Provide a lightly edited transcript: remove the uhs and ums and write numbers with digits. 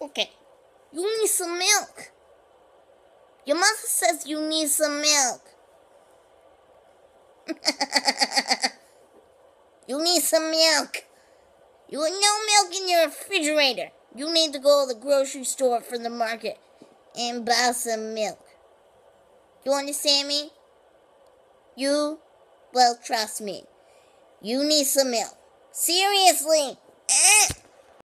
Okay. You need some milk. Your mother says you need some milk. You need some milk. You have no milk in your refrigerator. You need to go to the grocery store for the market and buy some milk. You understand me? Well, trust me. You need some milk. Seriously.